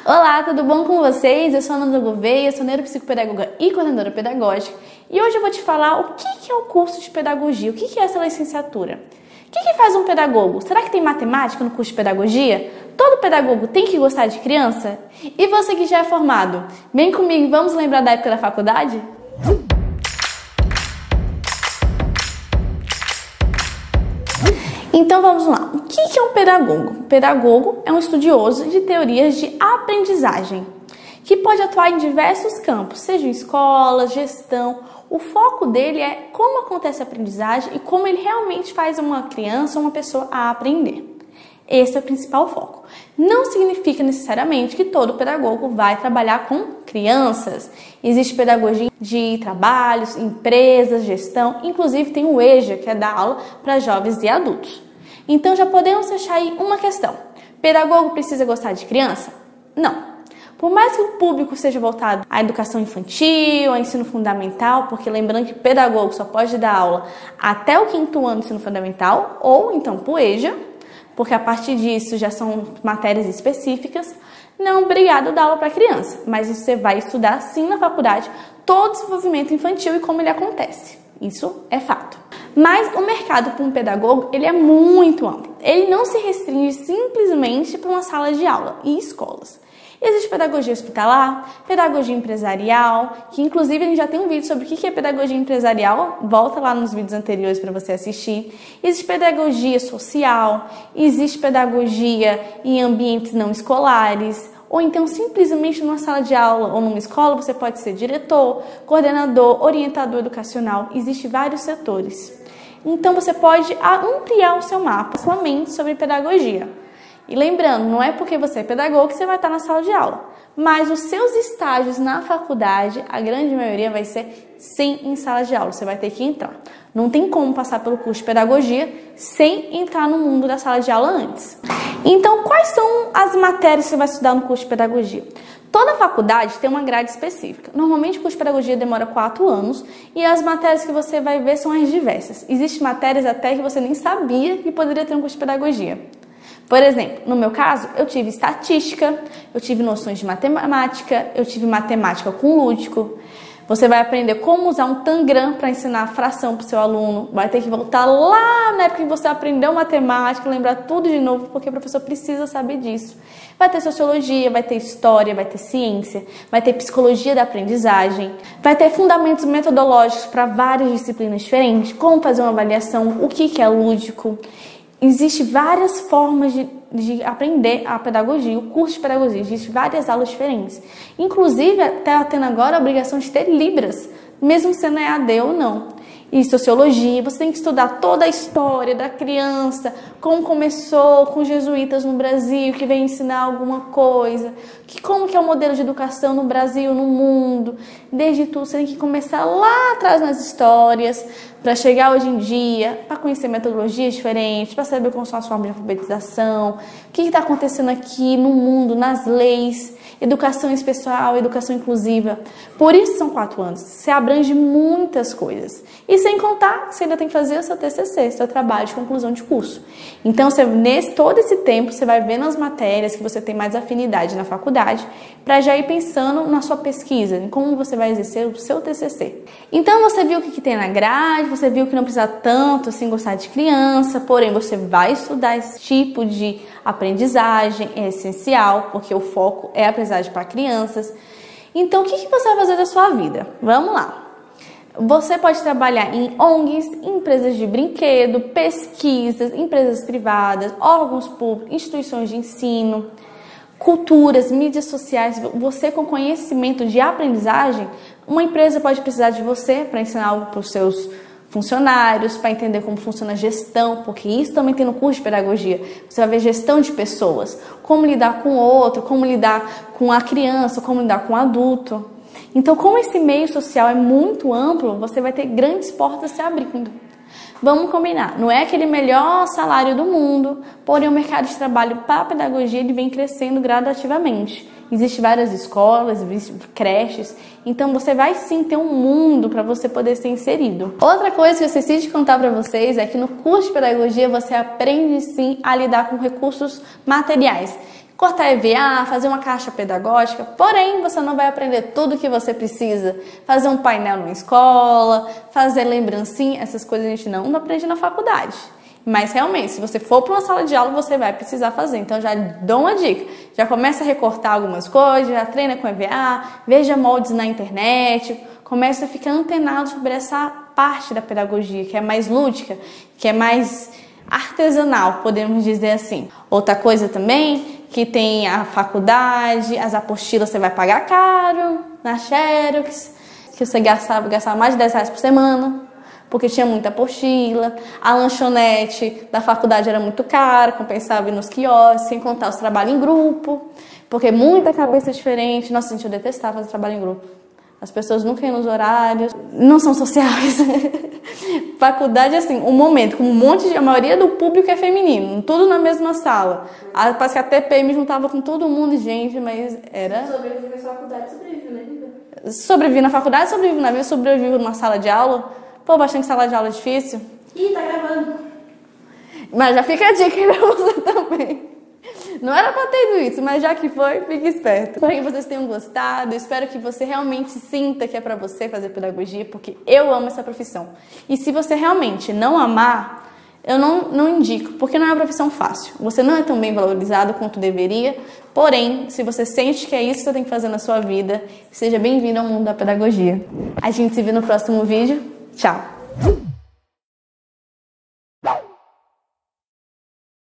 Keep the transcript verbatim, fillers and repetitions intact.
Olá, tudo bom com vocês? Eu sou a Nanda Gouveia, sou neuropsicopedagoga e coordenadora pedagógica e hoje eu vou te falar o que é o curso de pedagogia, o que é essa licenciatura. O que faz um pedagogo? Será que tem matemática no curso de pedagogia? Todo pedagogo tem que gostar de criança? E você que já é formado, vem comigo, vamos lembrar da época da faculdade? Então vamos lá, o que é um pedagogo? O pedagogo é um estudioso de teorias de aprendizagem, que pode atuar em diversos campos, seja em escola, gestão. O foco dele é como acontece a aprendizagem e como ele realmente faz uma criança ou uma pessoa a aprender. Esse é o principal foco. Não significa necessariamente que todo pedagogo vai trabalhar com crianças. Existe pedagogia de trabalhos, empresas, gestão, inclusive tem o EJA, que é dar aula para jovens e adultos. Então já podemos deixar aí uma questão. Pedagogo precisa gostar de criança? Não. Por mais que o público seja voltado à educação infantil, ao ensino fundamental, porque lembrando que pedagogo só pode dar aula até o quinto ano do ensino fundamental, ou então para o EJA, porque a partir disso já são matérias específicas, não é obrigado dar aula para criança, mas você vai estudar sim na faculdade todo o desenvolvimento infantil e como ele acontece. Isso é fato. Mas o mercado para um pedagogo ele é muito amplo. Ele não se restringe simplesmente para uma sala de aula e escolas. Existe pedagogia hospitalar, pedagogia empresarial, que inclusive a gente já tem um vídeo sobre o que é pedagogia empresarial, volta lá nos vídeos anteriores para você assistir. Existe pedagogia social, existe pedagogia em ambientes não escolares, ou então simplesmente numa sala de aula ou numa escola você pode ser diretor, coordenador, orientador educacional, existem vários setores. Então você pode ampliar o seu mapa, sua mente sobre pedagogia. E lembrando, não é porque você é pedagogo que você vai estar na sala de aula, mas os seus estágios na faculdade, a grande maioria vai ser sim em sala de aula, você vai ter que entrar. Não tem como passar pelo curso de pedagogia sem entrar no mundo da sala de aula antes. Então, quais são as matérias que você vai estudar no curso de pedagogia? Toda faculdade tem uma grade específica. Normalmente o curso de pedagogia demora quatro anos e as matérias que você vai ver são as diversas. Existem matérias até que você nem sabia que poderia ter um curso de pedagogia. Por exemplo, no meu caso, eu tive estatística, eu tive noções de matemática, eu tive matemática com lúdico. Você vai aprender como usar um tangram para ensinar fração para o seu aluno. Vai ter que voltar lá na época que você aprendeu matemática, lembrar tudo de novo, porque o professor precisa saber disso. Vai ter sociologia, vai ter história, vai ter ciência, vai ter psicologia da aprendizagem, vai ter fundamentos metodológicos para várias disciplinas diferentes, como fazer uma avaliação, o que é lúdico. Existem várias formas de, de aprender a pedagogia, o curso de pedagogia, existem várias aulas diferentes. Inclusive, até tendo agora a obrigação de ter Libras, mesmo sendo E A D ou não. E sociologia, você tem que estudar toda a história da criança, como começou com os jesuítas no Brasil, que vem ensinar alguma coisa, que como que é o modelo de educação no Brasil, no mundo. Desde tudo, você tem que começar lá atrás nas histórias, para chegar hoje em dia, para conhecer metodologias diferentes, para saber como são as formas de alfabetização, o que está acontecendo aqui no mundo, nas leis, educação especial, educação inclusiva. Por isso são quatro anos, você abrange muitas coisas. E sem contar que você ainda tem que fazer o seu T C C, seu trabalho de conclusão de curso. Então, você, nesse, todo esse tempo, você vai vendo as matérias que você tem mais afinidade na faculdade, para já ir pensando na sua pesquisa, em como você vai exercer o seu T C C. Então, você viu o que, que tem na grade, você viu que não precisa tanto assim gostar de criança, porém você vai estudar esse tipo de aprendizagem, é essencial, porque o foco é a aprendizagem para crianças. Então, o que, que você vai fazer da sua vida? Vamos lá. Você pode trabalhar em O N Gs, empresas de brinquedo, pesquisas, empresas privadas, órgãos públicos, instituições de ensino, culturas, mídias sociais. Você com conhecimento de aprendizagem, uma empresa pode precisar de você para ensinar algo para os seus funcionários, para entender como funciona a gestão, porque isso também tem no curso de pedagogia. Você vai ver gestão de pessoas, como lidar com o outro, como lidar com a criança, como lidar com o adulto. Então, como esse meio social é muito amplo, você vai ter grandes portas se abrindo. Vamos combinar, não é aquele melhor salário do mundo, porém o mercado de trabalho para a pedagogia ele vem crescendo gradativamente. Existem várias escolas, creches, então você vai sim ter um mundo para você poder ser inserido. Outra coisa que eu esqueci de contar para vocês é que no curso de pedagogia você aprende sim a lidar com recursos materiais. cortar E V A, fazer uma caixa pedagógica, porém você não vai aprender tudo o que você precisa. Fazer um painel numa escola, fazer lembrancinha, essas coisas a gente não aprende na faculdade. Mas realmente, se você for para uma sala de aula, você vai precisar fazer. Então já dou uma dica, já começa a recortar algumas coisas, já treina com E V A, veja moldes na internet, começa a ficar antenado sobre essa parte da pedagogia, que é mais lúdica, que é mais artesanal, podemos dizer assim. Outra coisa também, que tem a faculdade, as apostilas você vai pagar caro, na Xerox, que você gastava, gastava mais de dez reais por semana, porque tinha muita apostila. A lanchonete da faculdade era muito cara, compensava ir nos quiosques, sem contar os trabalhos em grupo, porque muita cabeça diferente. Nossa, gente, eu detestava fazer trabalho em grupo. As pessoas nunca iam nos horários, não são sociais. Faculdade, assim, um momento com um monte de... A maioria do público é feminino, tudo na mesma sala. Parece que a T P me juntava com todo mundo, gente, mas era... Sobrevive na faculdade, sobrevive na vida. Sobrevive na faculdade, sobrevive na vida, sobrevive numa sala de aula. Pô, bastante sala de aula é difícil. Ih, tá gravando. Mas já fica a dica aí pra você também. Não era pra ter ido isso, mas já que foi, fique esperto. Espero que vocês tenham gostado, espero que você realmente sinta que é pra você fazer pedagogia, porque eu amo essa profissão. E se você realmente não amar, eu não, não indico, porque não é uma profissão fácil. Você não é tão bem valorizado quanto deveria, porém, se você sente que é isso que você tem que fazer na sua vida, seja bem-vindo ao mundo da pedagogia. A gente se vê no próximo vídeo. Tchau!